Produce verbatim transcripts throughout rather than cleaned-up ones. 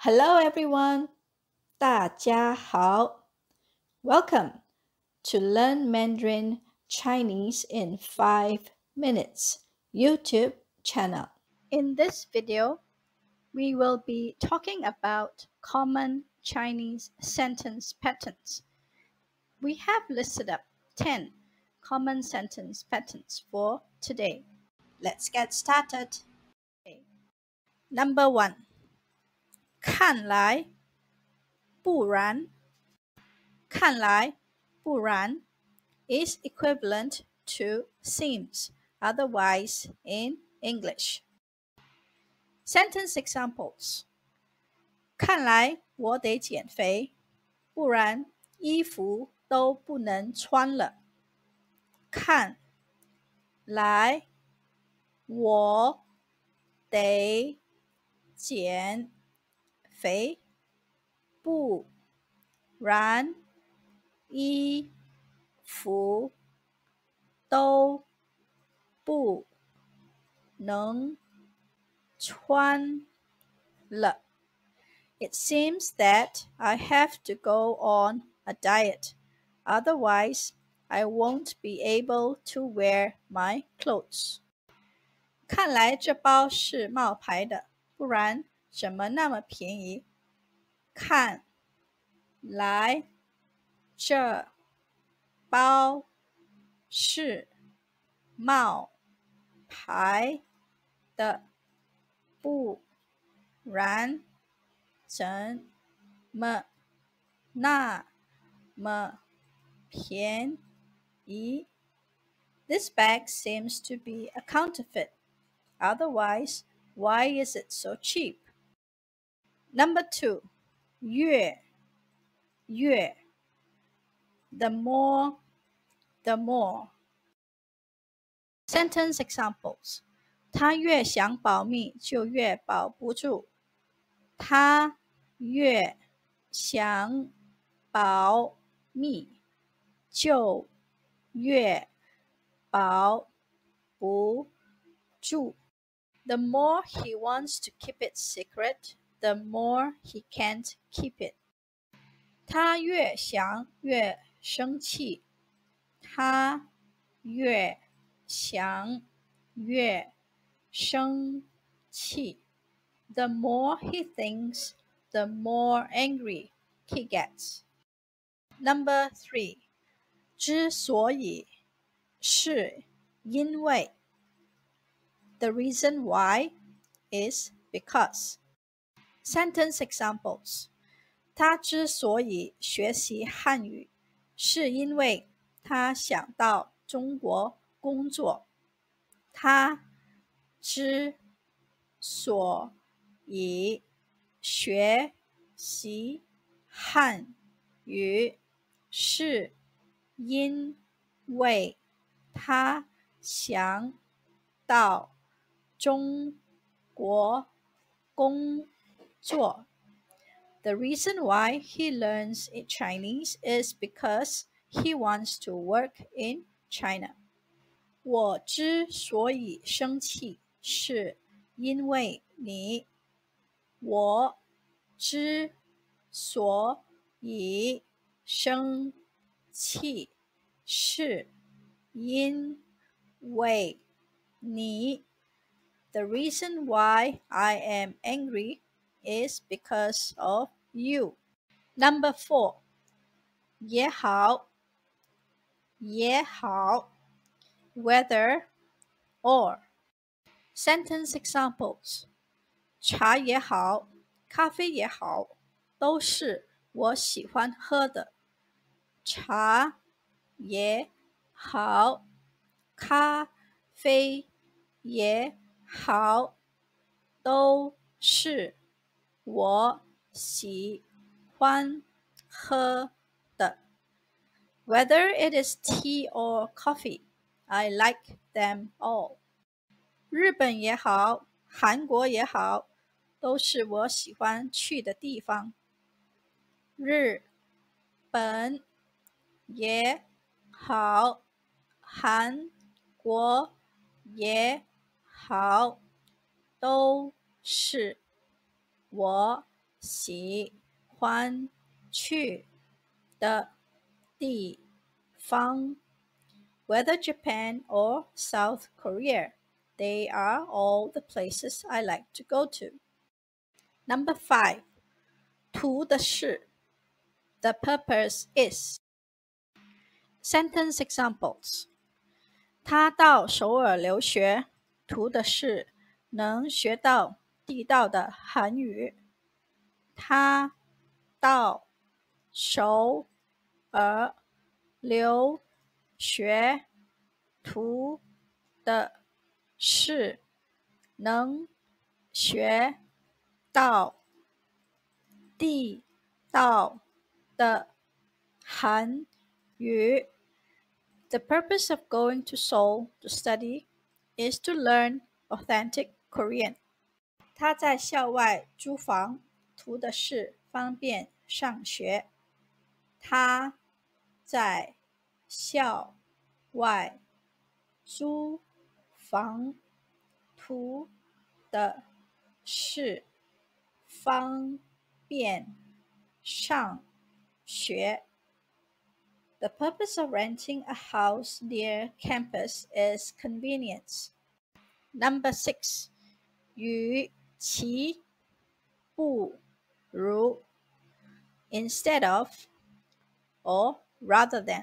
Hello everyone, 大家好. Welcome to Learn Mandarin Chinese in five minutes YouTube channel. In this video, we will be talking about common Chinese sentence patterns. We have listed up ten common sentence patterns for today. Let's get started. Number one. 看来不然看来不然 is equivalent to seems, otherwise in English. Sentence examples. 看来我得减肥，不然衣服都不能穿了。看来我得减肥，不然衣服都不能穿了。It seems that I have to go on a diet. Otherwise, I won't be able to wear my clothes. 看来这包是冒牌的，不然怎么那么便宜？看来这包是冒牌的，不然怎么那么便宜？ This bag seems to be a counterfeit. Otherwise, why is it so cheap? Number two. 越越 The more, the more. Sentence examples. 他越想保密，就越保不住。他越想保密，就越保不住。The more he wants to keep it secret, the more he can't keep it. 他越想越生气，他越想越生气。The more he thinks, the more angry he gets. Number three. 之所以是因为 The reason why is because. Sentence examples. 他之所以学习汉语，是因为他想到中国工作。他之所以学习汉语，是因为他想到中国工作。The reason why he learns Chinese is because he wants to work in China. 我之所以生气，是因为你。我之所以生气，是因为你。The reason why I am angry is because of you. Number four. 也好，也好 whether or. Sentence examples. 茶也好，咖啡也好，都是我喜欢喝的。茶也好，咖啡也好，都是我喜欢喝的。Whether it is tea or coffee, I like them all. 日本也好，韩国也好，都是我喜欢去的地方。日本也好，韩国也好，都是我喜欢去的地方。Whether Japan or South Korea, they are all the places I like to go to. Number five, 图的是 the purpose is. Sentence examples. 他到首尔留学，图的是能学到地道的韩语。他到首尔留学，图的是能学到地道的韩语。The purpose of going to Seoul to study is to learn authentic Korean. 他在校外租房，图的是方便上学。他在校外租房，图的是方便上学。The purpose of renting a house near campus is convenience. Number six, 与其不如 instead of or rather than.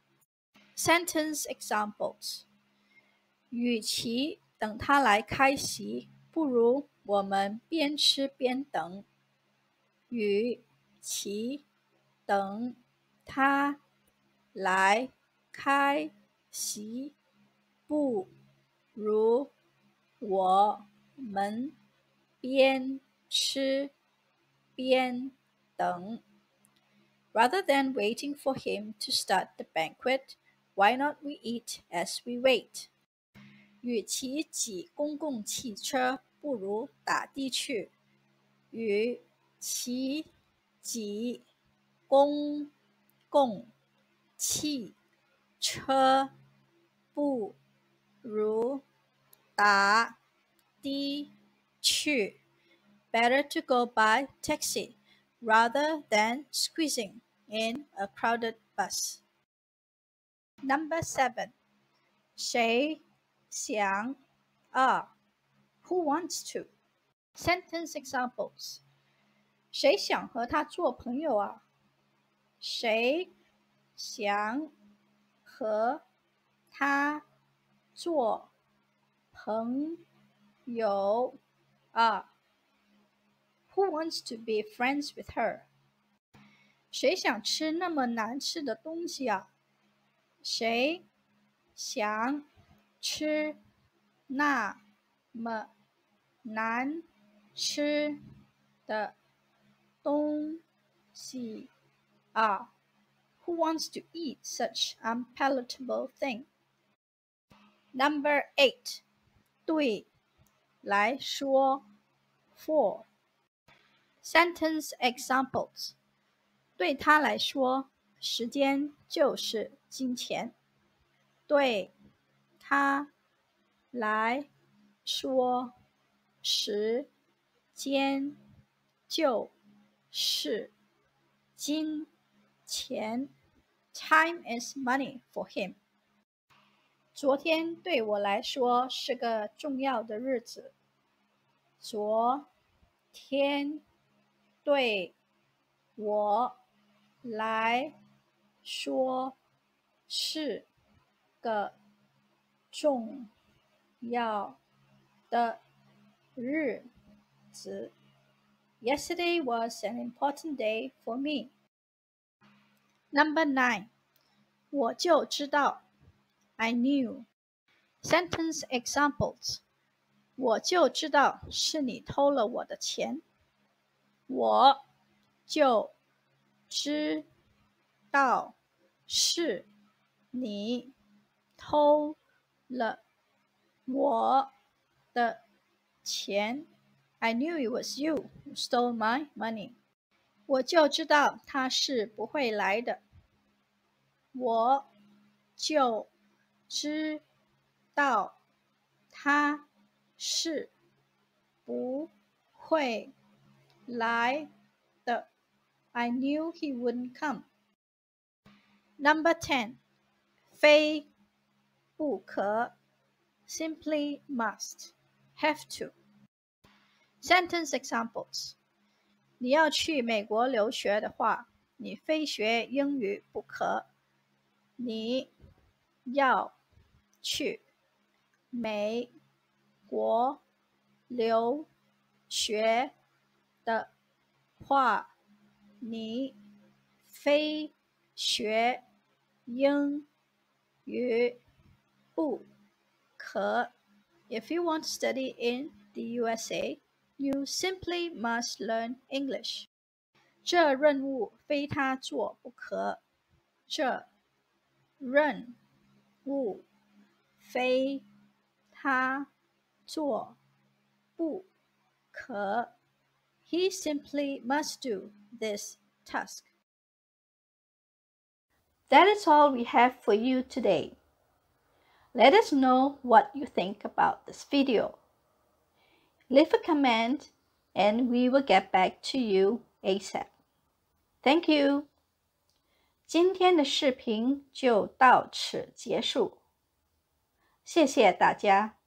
Sentence examples. 与其等他来开席，不如我们边吃边等。与其等他来开席，不如我们边吃边等。Rather than waiting for him to start the banquet, why not we eat as we wait? 与其挤公共汽车，不如打的去。与其挤公共汽车，不如打的去。Better to go by taxi rather than squeezing in a crowded bus. Number seven, 谁想啊 who wants to? Sentence examples. 谁想和他做朋友啊？谁想和他做朋友啊？ Who wants to be friends with her? 谁想吃那么难吃的东西啊？谁想吃那么难吃的东西啊？ Who wants to eat such unpalatable thing? Number eight, 对来说 for. Sentence examples. 对他来说，时间就是金钱。对他来说，时间就是金钱。Time is money for him. 昨天对我来说是个重要的日子。昨天对我来说是个重要的日子。Yesterday was an important day for me. Number nine, 我就知道 I knew. Sentence examples. 我就知道是你偷了我的钱。我就知道是你偷了我的钱。I knew it was you who stole my money. 我就知道他是不会来的。我就知道他是不会来的。他是不会来的。 是不会来 I knew he wouldn't come. Number ten. 非不可 simply must, have to. Sentence examples. 你要去美国留学的话，你非学英语不可。你要去美国留学的话，你非学英语不可。If you want to study in the U S A, you simply must learn English. 这任务非他做不可。这任务非他做不可。He simply must do this task. That is all we have for you today. Let us know what you think about this video. Leave a comment and we will get back to you ASAP. Thank you. 今天的视频就到此结束。谢谢大家。